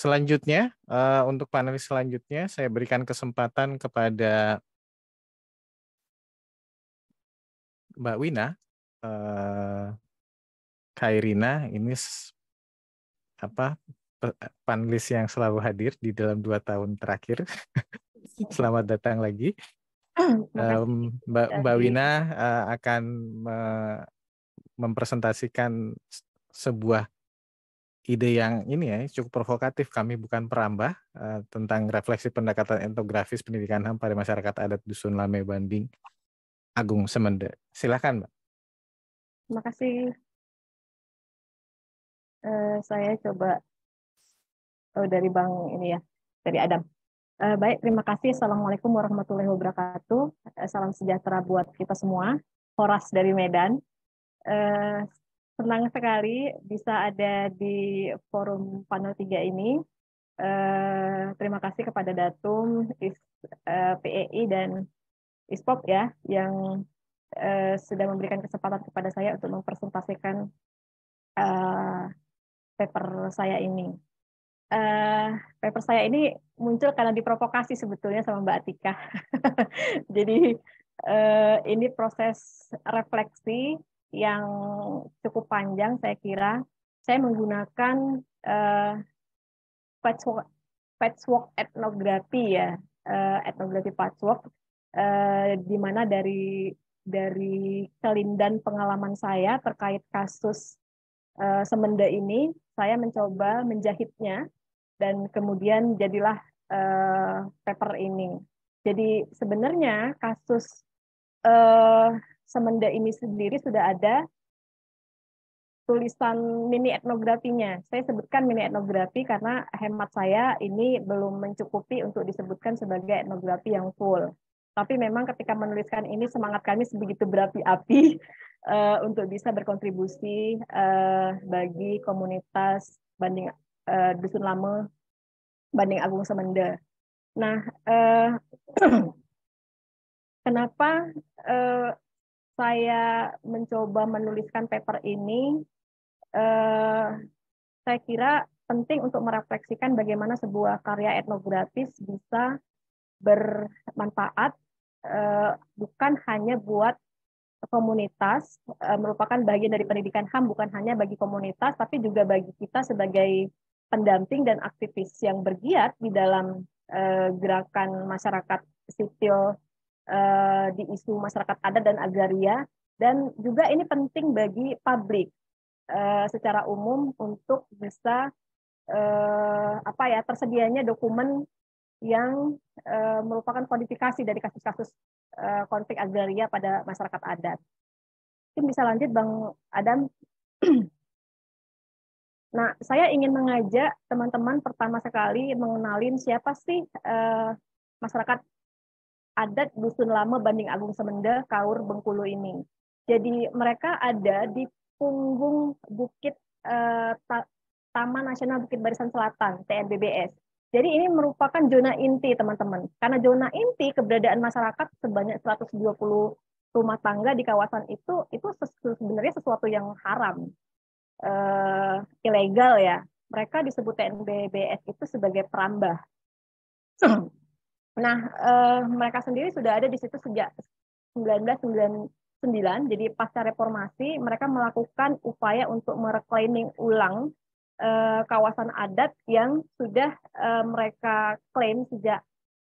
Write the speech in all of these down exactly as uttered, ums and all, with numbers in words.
selanjutnya, uh, untuk panelis selanjutnya, saya berikan kesempatan kepada Mbak Wina, uh, Khairina, ini apa panelis yang selalu hadir di dalam dua tahun terakhir. Selamat datang lagi. Um, Mbak, Mbak Wina uh, akan me mempresentasikan sebuah ide yang ini ya cukup provokatif. Kami bukan perambah, uh, tentang refleksi pendekatan etnografis pendidikan H A M pada masyarakat adat Dusun Lame Banding Agung Semende. Silakan, Mbak. Terima kasih. Uh, saya coba oh, dari Bang ini ya, dari Adam. Uh, baik, terima kasih. Assalamualaikum warahmatullahi wabarakatuh. Uh, salam sejahtera buat kita semua. Horas dari Medan. Uh, senang sekali bisa ada di forum panel tiga ini. Uh, terima kasih kepada Datum, Is, uh, P E I dan Ispop ya yang uh, sudah memberikan kesempatan kepada saya untuk mempresentasikan uh, paper saya ini. Uh, paper saya ini muncul karena diprovokasi sebetulnya sama Mbak Atika. Jadi uh, ini proses refleksi yang cukup panjang saya kira. Saya menggunakan uh, patchwork, patchwork etnografi ya, uh, etnografi patchwork, uh, di mana dari dari kelindan pengalaman saya terkait kasus uh, Semende ini, saya mencoba menjahitnya dan kemudian jadilah uh, paper ini. Jadi sebenarnya kasus uh, Semende ini sendiri sudah ada tulisan mini etnografinya. Saya sebutkan mini etnografi karena hemat saya ini belum mencukupi untuk disebutkan sebagai etnografi yang full. Tapi memang ketika menuliskan ini semangat kami sebegitu berapi-api uh, untuk bisa berkontribusi uh, bagi komunitas Banding uh, Dusun Lame Banding Agung Semende. Nah, uh, kenapa uh, saya mencoba menuliskan paper ini? Uh, saya kira penting untuk merefleksikan bagaimana sebuah karya etnografis bisa bermanfaat uh, bukan hanya buat komunitas, uh, merupakan bagian dari pendidikan H A M bukan hanya bagi komunitas, tapi juga bagi kita sebagai pendamping dan aktivis yang bergiat di dalam uh, gerakan masyarakat sipil uh, di isu masyarakat adat dan agraria, dan juga ini penting bagi publik Uh, secara umum untuk bisa uh, apa ya tersedianya dokumen yang uh, merupakan kodifikasi dari kasus-kasus uh, konflik agraria pada masyarakat adat. Mungkin bisa lanjut Bang Adam. Nah, saya ingin mengajak teman-teman pertama sekali mengenalin siapa sih uh, masyarakat adat Dusun Lame Banding Agung Semende Kaur Bengkulu ini. Jadi mereka ada di punggung Bukit eh, Taman Nasional Bukit Barisan Selatan (T N B B S). Jadi ini merupakan zona inti teman-teman. Karena zona inti keberadaan masyarakat sebanyak seratus dua puluh rumah tangga di kawasan itu itu sebenarnya sesuatu yang haram, eh, ilegal ya. Mereka disebut T N B B S itu sebagai perambah. Nah, eh, mereka sendiri sudah ada di situ sejak seribu sembilan ratus sembilan puluh sembilan, jadi pasca reformasi, mereka melakukan upaya untuk mereclaiming ulang eh, kawasan adat yang sudah eh, mereka klaim sejak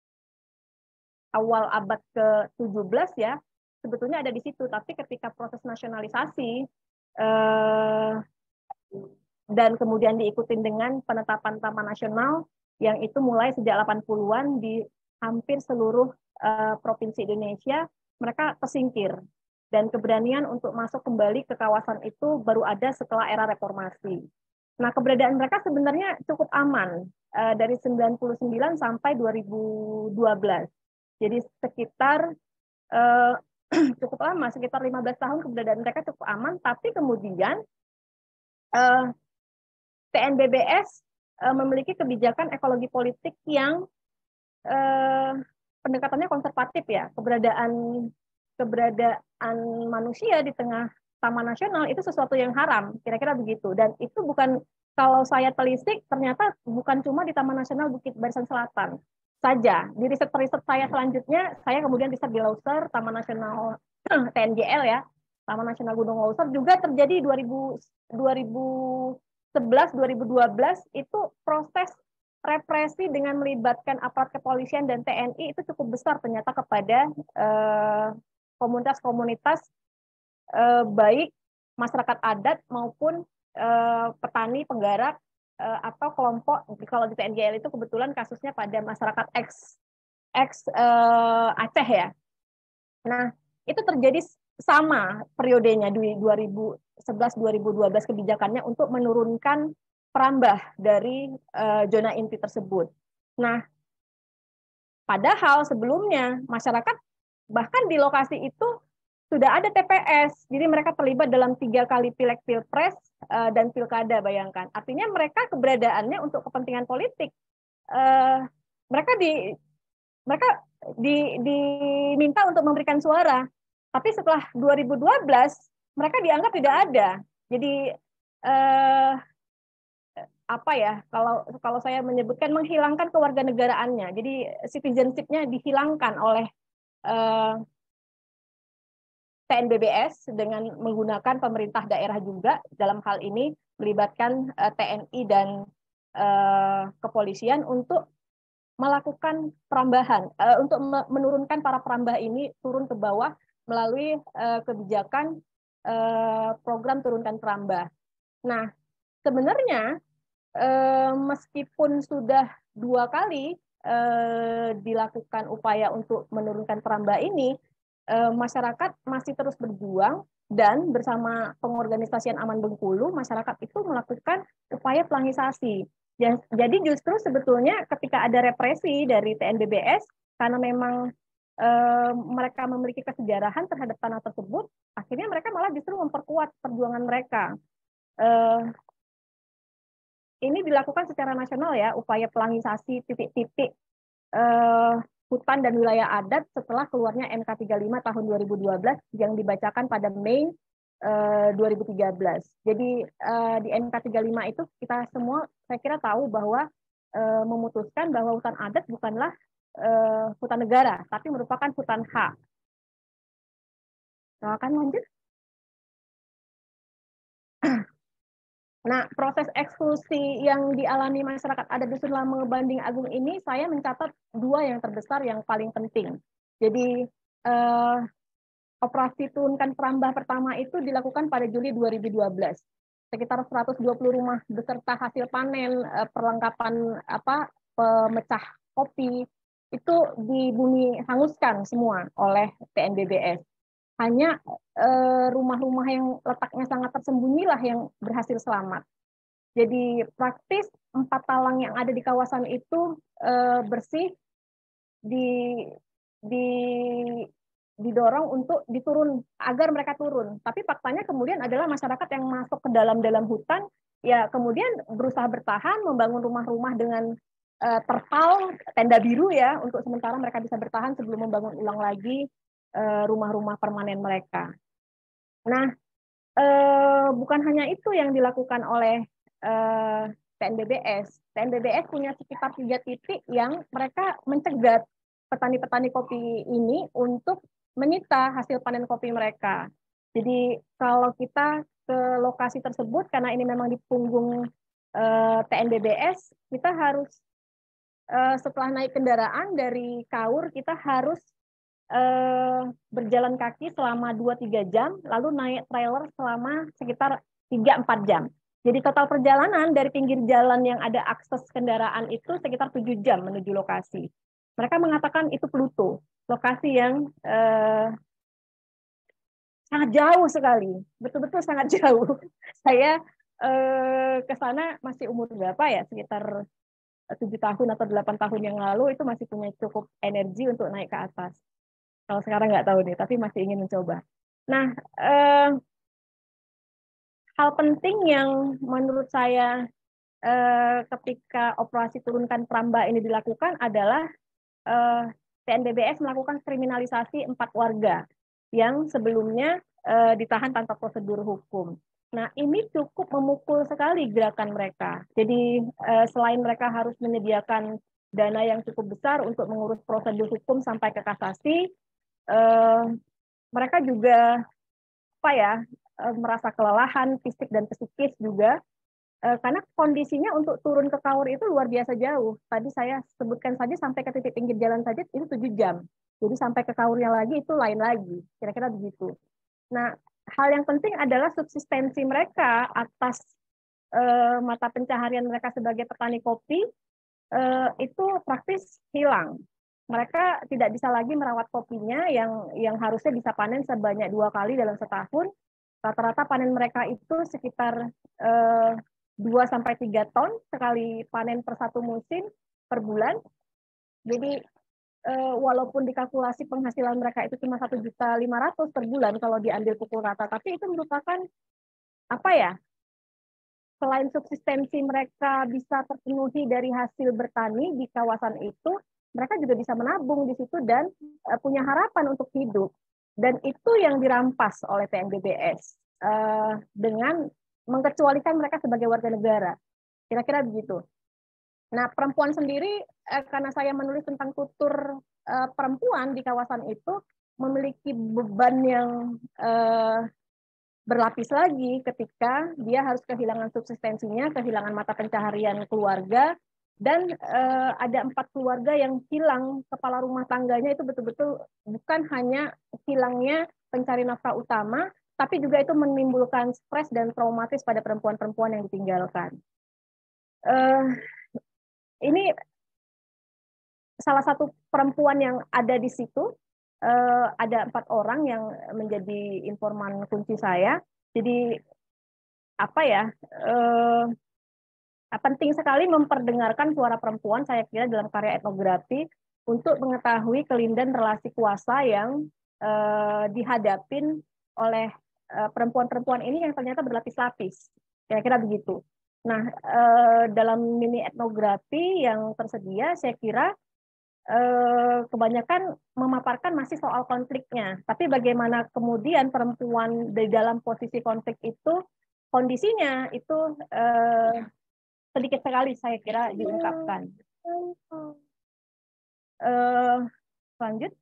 awal abad ke tujuh belas ya, sebetulnya ada di situ, tapi ketika proses nasionalisasi eh, dan kemudian diikuti dengan penetapan Taman Nasional, yang itu mulai sejak delapan puluhan di hampir seluruh uh, provinsi Indonesia, mereka tersingkir. Dan keberanian untuk masuk kembali ke kawasan itu baru ada setelah era reformasi. Nah, keberadaan mereka sebenarnya cukup aman, uh, dari sembilan puluh sembilan sampai dua ribu dua belas. Jadi sekitar uh, cukup lama, sekitar lima belas tahun keberadaan mereka cukup aman, tapi kemudian uh, T N B B S uh, memiliki kebijakan ekologi politik yang Eh, pendekatannya konservatif ya, keberadaan keberadaan manusia di tengah taman nasional itu sesuatu yang haram, kira-kira begitu. Dan itu bukan kalau saya telisik ternyata bukan cuma di Taman Nasional Bukit Barisan Selatan saja. Di riset-riset saya selanjutnya, saya kemudian riset di Lauser, Taman Nasional T N J L ya, Taman Nasional Gunung Lauser juga terjadi dua ribu sebelas dua ribu dua belas itu proses represi dengan melibatkan aparat kepolisian dan T N I itu cukup besar ternyata kepada komunitas-komunitas eh, eh, baik masyarakat adat maupun eh, petani penggarap eh, atau kelompok. Kalau di T N J L itu kebetulan kasusnya pada masyarakat ex ex eh, Aceh ya. Nah, itu terjadi sama periodenya di dua ribu sebelas dua ribu dua belas kebijakannya untuk menurunkan perambah dari uh, zona inti tersebut. Nah, padahal sebelumnya masyarakat bahkan di lokasi itu sudah ada T P S, jadi mereka terlibat dalam tiga kali pileg pilpres uh, dan pilkada, bayangkan. Artinya mereka keberadaannya untuk kepentingan politik. Uh, mereka di mereka di, diminta untuk memberikan suara, tapi setelah dua ribu dua belas mereka dianggap tidak ada. Jadi uh, apa ya, kalau kalau saya menyebutkan menghilangkan kewarganegaraannya, jadi citizenship-nya dihilangkan oleh uh, T N B B S dengan menggunakan pemerintah daerah juga dalam hal ini melibatkan uh, T N I dan uh, kepolisian untuk melakukan perambahan, uh, untuk menurunkan para perambah ini turun ke bawah melalui uh, kebijakan uh, program turunkan perambah. Nah, sebenarnya Eh, meskipun sudah dua kali eh, dilakukan upaya untuk menurunkan perambah ini, eh, masyarakat masih terus berjuang dan bersama pengorganisasian Aman Bengkulu, masyarakat itu melakukan upaya pelangisasi. Jadi justru sebetulnya ketika ada represi dari T N B B S, karena memang eh, mereka memiliki kesejarahan terhadap tanah tersebut, akhirnya mereka malah justru memperkuat perjuangan mereka. Eh, Ini dilakukan secara nasional ya, upaya pelangisasi titik-titik eh, hutan dan wilayah adat setelah keluarnya N K tiga puluh lima tahun dua ribu dua belas yang dibacakan pada Mei eh, dua ribu tiga belas. Jadi eh, di N K tiga puluh lima itu kita semua saya kira tahu bahwa eh, memutuskan bahwa hutan adat bukanlah eh, hutan negara, tapi merupakan hutan hak. Silakan lanjut. Nah, proses eksklusi yang dialami masyarakat adat Dusun Lame Banding Agung ini, saya mencatat dua yang terbesar yang paling penting. Jadi, eh, operasi turunkan perambah pertama itu dilakukan pada Juli dua ribu dua belas. Sekitar seratus dua puluh rumah beserta hasil panen, eh, perlengkapan apa pemecah kopi, itu dibumi hanguskan semua oleh T N B B S. Hanya rumah-rumah yang letaknya sangat tersembunyi lah yang berhasil selamat. Jadi praktis empat talang yang ada di kawasan itu eh, bersih, di, di, didorong untuk diturun agar mereka turun. Tapi faktanya kemudian adalah masyarakat yang masuk ke dalam-dalam hutan, ya kemudian berusaha bertahan, membangun rumah-rumah dengan eh, terpal, tenda biru ya, untuk sementara mereka bisa bertahan sebelum membangun ulang lagi rumah-rumah permanen mereka. Nah, eh, bukan hanya itu yang dilakukan oleh eh, T N B B S. T N B B S punya sekitar tiga titik yang mereka mencegat petani-petani kopi ini untuk menyita hasil panen kopi mereka. Jadi kalau kita ke lokasi tersebut, karena ini memang di punggung eh, T N B B S, kita harus eh, setelah naik kendaraan dari Kaur, kita harus Eh, berjalan kaki selama dua sampai tiga jam, lalu naik trailer selama sekitar tiga sampai empat jam. Jadi total perjalanan dari pinggir jalan yang ada akses kendaraan itu sekitar tujuh jam menuju lokasi. Mereka mengatakan itu Pluto, lokasi yang eh, sangat jauh sekali, betul-betul sangat jauh. Saya eh, ke sana masih umur berapa ya, sekitar tujuh tahun atau delapan tahun yang lalu, itu masih punya cukup energi untuk naik ke atas. Kalau sekarang nggak tahu nih, tapi masih ingin mencoba. Nah, eh, hal penting yang menurut saya eh, ketika operasi turunkan perambah ini dilakukan adalah eh, T N B B S melakukan kriminalisasi empat warga yang sebelumnya eh, ditahan tanpa prosedur hukum. Nah, ini cukup memukul sekali gerakan mereka. Jadi eh, selain mereka harus menyediakan dana yang cukup besar untuk mengurus prosedur hukum sampai ke kasasi, eh, mereka juga apa ya eh, merasa kelelahan fisik dan psikis juga. Eh, karena kondisinya untuk turun ke Kaur itu luar biasa jauh. Tadi saya sebutkan saja sampai ke titik pinggir jalan saja itu tujuh jam. Jadi sampai ke Kaurnya lagi itu lain lagi. Kira-kira begitu. Nah, hal yang penting adalah subsistensi mereka atas eh, mata pencaharian mereka sebagai petani kopi eh, itu praktis hilang. Mereka tidak bisa lagi merawat kopinya yang yang harusnya bisa panen sebanyak dua kali dalam setahun. Rata-rata panen mereka itu sekitar eh, dua sampai tiga ton sekali panen per satu musim per bulan. Jadi eh, walaupun dikalkulasi penghasilan mereka itu cuma satu juta lima ratus per bulan kalau diambil pukul rata, tapi itu merupakan apa ya? Selain subsistensi mereka bisa terpenuhi dari hasil bertani di kawasan itu, mereka juga bisa menabung di situ dan eh, punya harapan untuk hidup. Dan itu yang dirampas oleh P N B B S eh, dengan mengkecualikan mereka sebagai warga negara. Kira-kira begitu. Nah, perempuan sendiri, eh, karena saya menulis tentang tutur eh, perempuan di kawasan itu, memiliki beban yang eh, berlapis lagi ketika dia harus kehilangan subsistensinya, kehilangan mata pencaharian keluarga, dan eh, ada empat keluarga yang hilang kepala rumah tangganya itu betul-betul bukan hanya hilangnya pencari nafkah utama, tapi juga itu menimbulkan stres dan traumatis pada perempuan-perempuan yang ditinggalkan. Eh, ini salah satu perempuan yang ada di situ, eh, ada empat orang yang menjadi informan kunci saya. Jadi apa ya, eh, penting sekali memperdengarkan suara perempuan, saya kira dalam karya etnografi, untuk mengetahui kelindan relasi kuasa yang eh, dihadapin oleh eh, perempuan-perempuan ini yang ternyata berlapis-lapis. Kira-kira begitu. Nah, eh, dalam mini etnografi yang tersedia, saya kira eh, kebanyakan memaparkan masih soal konfliknya. Tapi bagaimana kemudian perempuan di dalam posisi konflik itu, kondisinya itu eh, sedikit sekali saya kira diungkapkan. Eh, lanjut.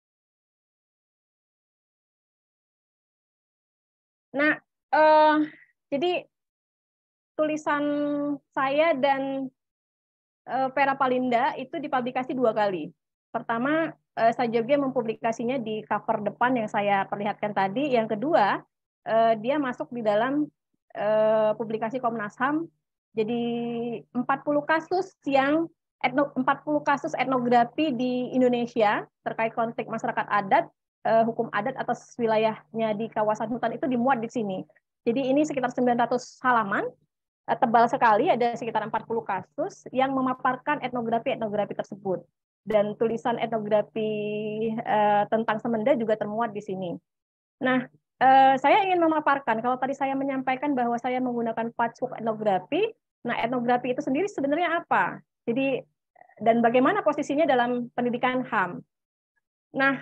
Nah, eh, jadi tulisan saya dan eh, Vera Palinda itu dipublikasi dua kali. Pertama, eh, saya juga mempublikasinya di cover depan yang saya perlihatkan tadi. Yang kedua, eh, dia masuk di dalam eh, publikasi Komnas H A M. Jadi empat puluh kasus yang etno, empat puluh kasus etnografi di Indonesia terkait konflik masyarakat adat, eh, hukum adat atas wilayahnya di kawasan hutan itu dimuat di sini. Jadi ini sekitar sembilan ratus halaman, tebal sekali, ada sekitar empat puluh kasus yang memaparkan etnografi-etnografi tersebut. Dan tulisan etnografi eh, tentang Semenda juga termuat di sini. Nah, eh, saya ingin memaparkan, kalau tadi saya menyampaikan bahwa saya menggunakan patchwork etnografi, nah etnografi itu sendiri sebenarnya apa? Jadi, dan bagaimana posisinya dalam pendidikan H A M? Nah,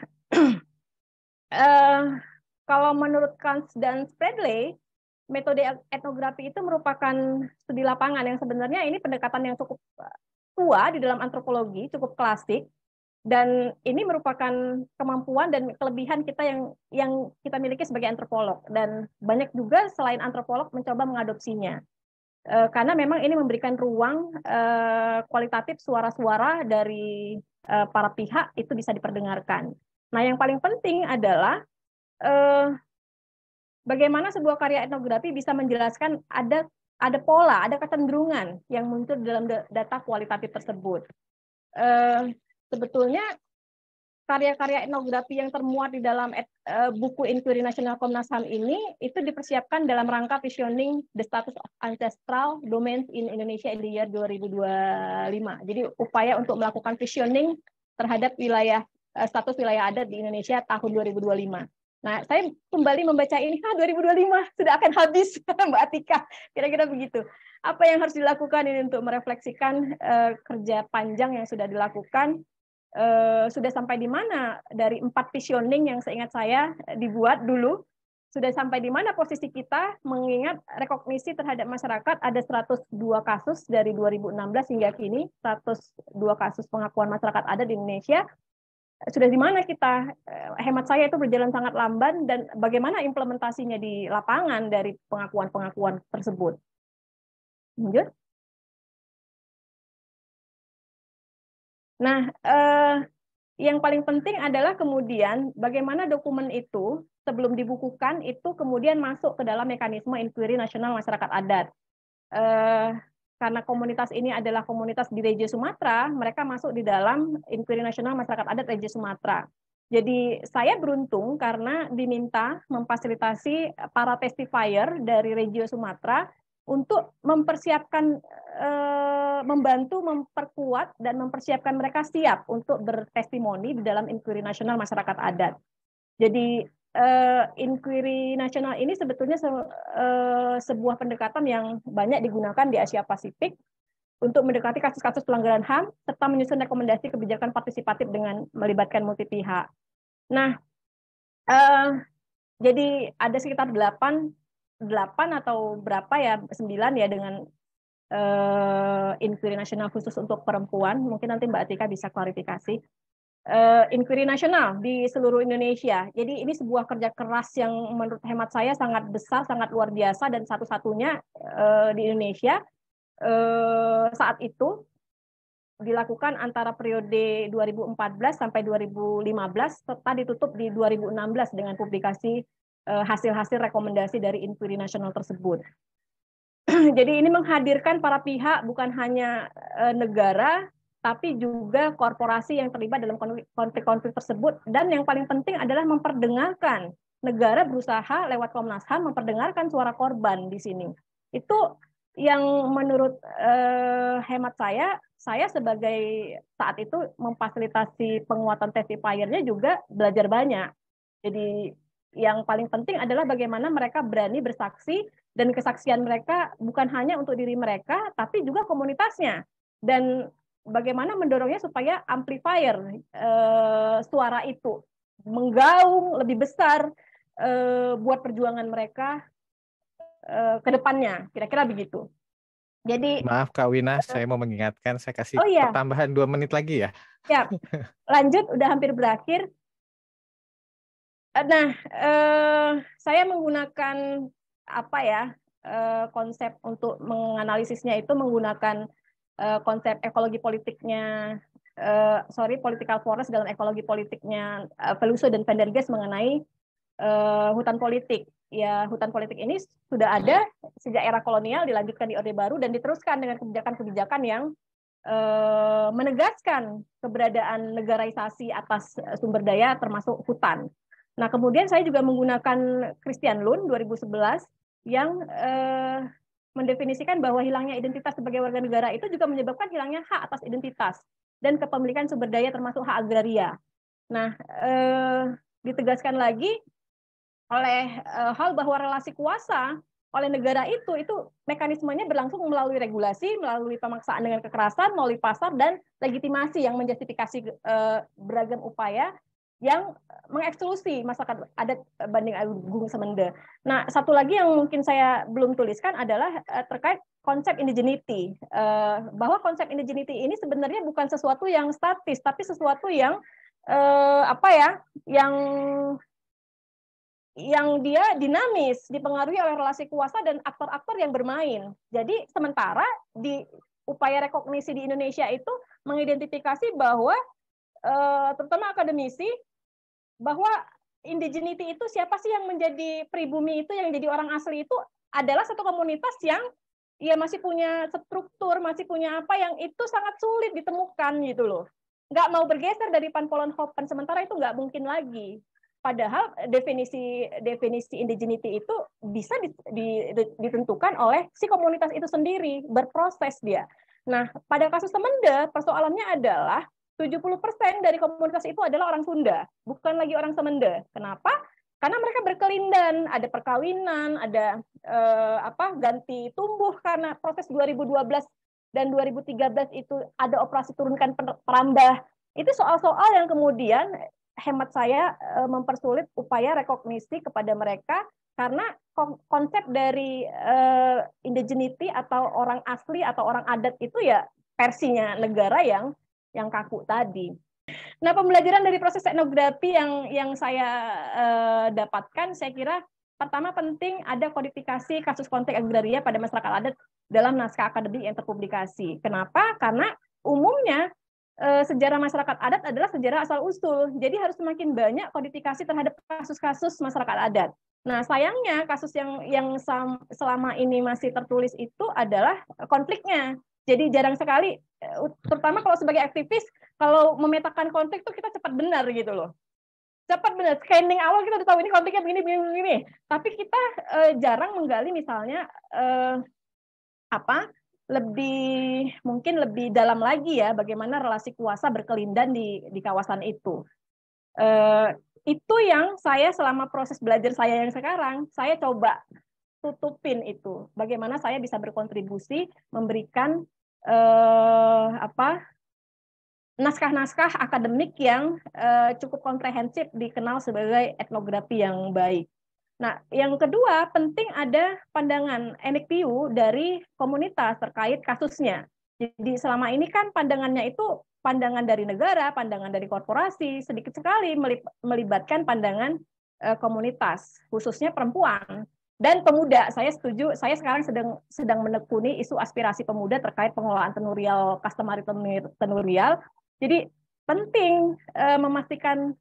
eh, kalau menurut Kans dan Spreadley, metode etnografi itu merupakan studi lapangan yang sebenarnya ini pendekatan yang cukup tua di dalam antropologi, cukup klasik, dan ini merupakan kemampuan dan kelebihan kita yang yang kita miliki sebagai antropolog, dan banyak juga selain antropolog mencoba mengadopsinya. E, karena memang ini memberikan ruang e, kualitatif suara-suara dari e, para pihak itu bisa diperdengarkan. Nah, yang paling penting adalah e, bagaimana sebuah karya etnografi bisa menjelaskan ada ada pola, ada kecenderungan yang muncul dalam data kualitatif tersebut. Eh, sebetulnya karya-karya etnografi yang termuat di dalam et, uh, buku Inquiry Nasional Komnas H A M ini itu dipersiapkan dalam rangka visioning the status of ancestral domains in Indonesia in the year dua ribu dua puluh lima. Jadi upaya untuk melakukan visioning terhadap wilayah uh, status wilayah adat di Indonesia tahun dua ribu dua puluh lima. Nah, saya kembali membaca ini, ha, dua ribu dua puluh lima sudah akan habis, Mbak Atika. Kira-kira begitu. Apa yang harus dilakukan ini untuk merefleksikan uh, kerja panjang yang sudah dilakukan? Uh, sudah sampai di mana dari empat visioning yang seingat saya dibuat dulu. sudah sampai di mana posisi kita, mengingat rekognisi terhadap masyarakat ada seratus dua kasus dari dua ribu enam belas hingga kini, seratus dua kasus pengakuan masyarakat adat di Indonesia. Sudah di mana kita? Hemat saya itu berjalan sangat lamban, dan bagaimana implementasinya di lapangan dari pengakuan-pengakuan tersebut. Lanjut. Nah, eh, yang paling penting adalah kemudian bagaimana dokumen itu sebelum dibukukan itu kemudian masuk ke dalam mekanisme inquiry nasional masyarakat adat. Eh, karena komunitas ini adalah komunitas di Regio Sumatera, mereka masuk di dalam inquiry nasional masyarakat adat Regio Sumatera. Jadi saya beruntung karena diminta memfasilitasi para testifier dari Regio Sumatera untuk mempersiapkan, eh, membantu memperkuat dan mempersiapkan mereka siap untuk bertestimoni di dalam inquiry nasional masyarakat adat. Jadi Uh, inquiry nasional ini sebetulnya se uh, sebuah pendekatan yang banyak digunakan di Asia Pasifik untuk mendekati kasus-kasus pelanggaran H A M serta menyusun rekomendasi kebijakan partisipatif dengan melibatkan multi pihak. Nah, uh, jadi ada sekitar delapan, delapan atau berapa ya, sembilan ya dengan uh, inquiry nasional khusus untuk perempuan. Mungkin nanti Mbak Atika bisa klarifikasi. Uh, inquiry nasional di seluruh Indonesia. Jadi ini sebuah kerja keras yang menurut hemat saya sangat besar, sangat luar biasa, dan satu-satunya uh, di Indonesia uh, saat itu dilakukan antara periode dua ribu empat belas sampai dua ribu lima belas serta ditutup di dua ribu enam belas dengan publikasi hasil-hasil uh, rekomendasi dari inquiry nasional tersebut. Jadi ini menghadirkan para pihak, bukan hanya uh, negara, tapi juga korporasi yang terlibat dalam konflik-konflik tersebut, dan yang paling penting adalah memperdengarkan. Negara berusaha lewat Komnas H A M memperdengarkan suara korban di sini. Itu yang menurut eh, hemat saya, saya sebagai saat itu memfasilitasi penguatan testifier-nya juga belajar banyak. Jadi yang paling penting adalah bagaimana mereka berani bersaksi, dan kesaksian mereka bukan hanya untuk diri mereka, tapi juga komunitasnya. Dan bagaimana mendorongnya supaya amplifier eh, suara itu menggaung lebih besar eh, buat perjuangan mereka eh, ke depannya, kira-kira begitu. Jadi maaf Kak Wina, uh, saya mau mengingatkan, saya kasih oh iya. pertambahan dua menit lagi ya. Ya, lanjut, udah hampir berakhir. Nah, eh, saya menggunakan apa ya eh, konsep untuk menganalisisnya itu menggunakan konsep ekologi politiknya, uh, sorry, political forest dalam ekologi politiknya uh, Veluso dan Van der Geest mengenai uh, hutan politik. Ya, hutan politik ini sudah ada sejak era kolonial, dilanjutkan di Orde Baru, dan diteruskan dengan kebijakan-kebijakan yang uh, menegaskan keberadaan negaraisasi atas sumber daya termasuk hutan. Nah, kemudian saya juga menggunakan Christian Lund dua ribu sebelas yang uh, mendefinisikan bahwa hilangnya identitas sebagai warga negara itu juga menyebabkan hilangnya hak atas identitas dan kepemilikan sumber daya termasuk hak agraria. Nah, eh, ditegaskan lagi oleh eh, hal bahwa relasi kuasa oleh negara itu itu mekanismenya berlangsung melalui regulasi, melalui pemaksaan dengan kekerasan, melalui pasar, dan legitimasi yang menjustifikasi eh, beragam upaya yang mengeksklusi masyarakat adat banding Agung Semende. Nah, satu lagi yang mungkin saya belum tuliskan adalah uh, terkait konsep indigeneity. Uh, bahwa konsep indigeneity ini sebenarnya bukan sesuatu yang statis, tapi sesuatu yang uh, apa ya, yang yang dia dinamis, dipengaruhi oleh relasi kuasa dan aktor-aktor yang bermain. Jadi sementara di upaya rekognisi di Indonesia itu mengidentifikasi bahwa uh, terutama akademisi, bahwa indigeneity itu siapa sih yang menjadi pribumi itu, yang jadi orang asli itu adalah satu komunitas yang ya masih punya struktur, masih punya apa yang itu sangat sulit ditemukan gitu loh. Nggak mau bergeser dari Panpolonhopen, sementara itu nggak mungkin lagi. Padahal definisi definisi indigeneity itu bisa ditentukan oleh si komunitas itu sendiri, berproses dia. Nah, pada kasus Semende, persoalannya adalah tujuh puluh persen dari komunitas itu adalah orang Sunda, bukan lagi orang Semende. Kenapa? Karena mereka berkelindan, ada perkawinan, ada eh, apa ganti tumbuh karena proses dua ribu dua belas dan dua ribu tiga belas itu ada operasi turunkan perambah. Itu soal-soal yang kemudian hemat saya mempersulit upaya rekognisi kepada mereka, karena konsep dari uh, indigeneity atau orang asli atau orang adat itu ya versinya negara yang yang kaku tadi. Nah, pembelajaran dari proses etnografi yang yang saya uh, dapatkan, saya kira pertama penting ada kodifikasi kasus konteks agraria pada masyarakat adat dalam naskah akademik yang terpublikasi. Kenapa? Karena umumnya uh, sejarah masyarakat adat adalah sejarah asal-usul. Jadi harus semakin banyak kodifikasi terhadap kasus-kasus masyarakat adat. Nah, sayangnya kasus yang yang selama ini masih tertulis itu adalah konfliknya. Jadi jarang sekali, terutama kalau sebagai aktivis, kalau memetakan konflik itu kita cepat benar gitu loh. Cepat benar, scanning awal kita udah tahu ini konfliknya begini, begini, begini. Tapi kita eh, jarang menggali misalnya eh, apa lebih mungkin lebih dalam lagi ya, bagaimana relasi kuasa berkelindan di di kawasan itu. Eh, itu yang saya selama proses belajar saya yang sekarang, saya coba tutupin itu. Bagaimana saya bisa berkontribusi memberikan eh, apa naskah-naskah akademik yang eh, cukup komprehensif dikenal sebagai etnografi yang baik. Nah, yang kedua penting ada pandangan N I P U dari komunitas terkait kasusnya. Jadi selama ini kan pandangannya itu pandangan dari negara, pandangan dari korporasi, sedikit sekali melibatkan pandangan eh, komunitas, khususnya perempuan. Dan pemuda, saya setuju, saya sekarang sedang sedang menekuni isu aspirasi pemuda terkait pengelolaan tenurial, customary tenurial. Jadi penting eh, memastikan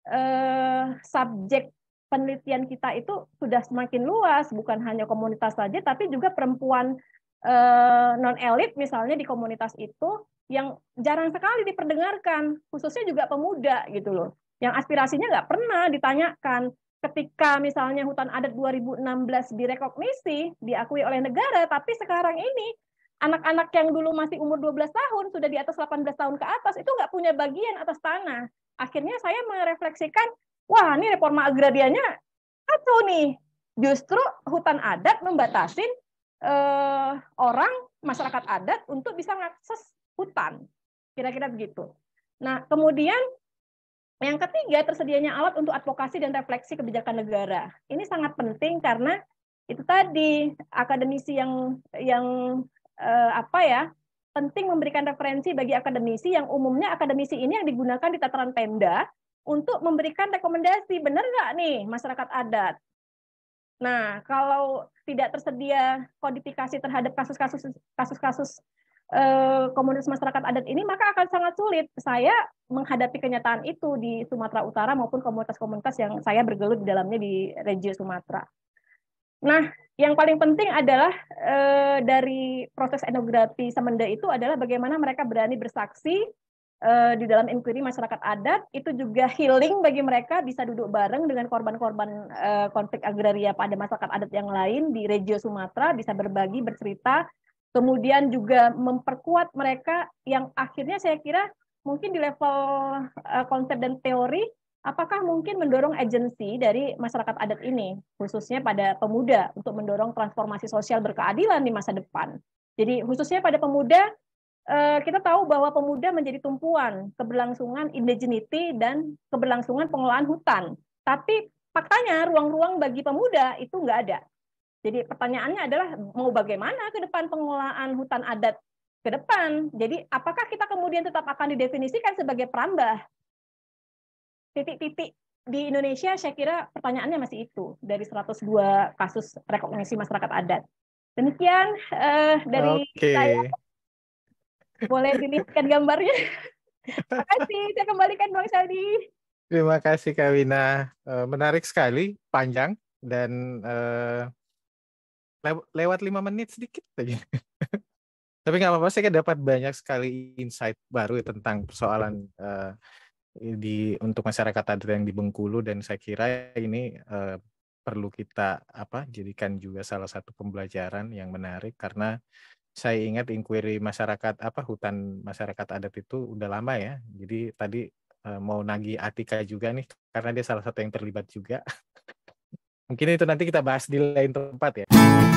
eh, subjek penelitian kita itu sudah semakin luas, bukan hanya komunitas saja, tapi juga perempuan eh, non-elit misalnya di komunitas itu yang jarang sekali diperdengarkan, khususnya juga pemuda gitu loh, yang aspirasinya nggak pernah ditanyakan. Ketika misalnya hutan adat dua ribu enam belas direkognisi, diakui oleh negara, tapi sekarang ini anak-anak yang dulu masih umur dua belas tahun, sudah di atas delapan belas tahun ke atas, itu nggak punya bagian atas tanah. Akhirnya saya merefleksikan, wah ini reforma agrarianya kacau nih. Justru hutan adat membatasin eh, orang, masyarakat adat untuk bisa mengakses hutan. Kira-kira begitu. Nah, kemudian yang ketiga, tersedianya alat untuk advokasi dan refleksi kebijakan negara. Ini sangat penting karena itu tadi akademisi yang yang eh, apa ya penting memberikan referensi bagi akademisi yang umumnya akademisi ini yang digunakan di tataran Pemda untuk memberikan rekomendasi, benar nggak nih masyarakat adat. Nah, kalau tidak tersedia kodifikasi terhadap kasus-kasus kasus-kasus komunitas masyarakat adat ini, maka akan sangat sulit saya menghadapi kenyataan itu di Sumatera Utara maupun komunitas-komunitas yang saya bergelut di dalamnya di Regio Sumatera. Nah, yang paling penting adalah eh, dari proses etnografi Semenda itu adalah bagaimana mereka berani bersaksi eh, di dalam inquiry masyarakat adat, itu juga healing bagi mereka, bisa duduk bareng dengan korban-korban eh, konflik agraria pada masyarakat adat yang lain di Regio Sumatera, bisa berbagi, bercerita, kemudian juga memperkuat mereka yang akhirnya saya kira mungkin di level uh, konsep dan teori, apakah mungkin mendorong agensi dari masyarakat adat ini, khususnya pada pemuda, untuk mendorong transformasi sosial berkeadilan di masa depan. Jadi khususnya pada pemuda, uh, kita tahu bahwa pemuda menjadi tumpuan keberlangsungan indigeneity dan keberlangsungan pengelolaan hutan. Tapi faktanya ruang-ruang bagi pemuda itu nggak ada. Jadi pertanyaannya adalah mau bagaimana ke depan pengelolaan hutan adat ke depan. Jadi apakah kita kemudian tetap akan didefinisikan sebagai perambah? Titik-titik di Indonesia saya kira pertanyaannya masih itu dari seratus dua kasus rekognisi masyarakat adat. Demikian uh, dari Oke. saya. Boleh dilihatkan gambarnya. Terima kasih. Saya kembalikan Bang Saldi. Terima kasih Kak Wina. Menarik sekali, panjang dan uh... lewat lima menit sedikit saja. Tapi nggak apa-apa, saya dapat banyak sekali insight baru tentang persoalan uh, di untuk masyarakat adat yang di Bengkulu, dan saya kira ini uh, perlu kita apa jadikan juga salah satu pembelajaran yang menarik, karena saya ingat inquiry masyarakat apa hutan masyarakat adat itu udah lama ya. Jadi tadi uh, mau nagih Atika juga nih karena dia salah satu yang terlibat juga. Mungkin itu nanti kita bahas di lain tempat ya.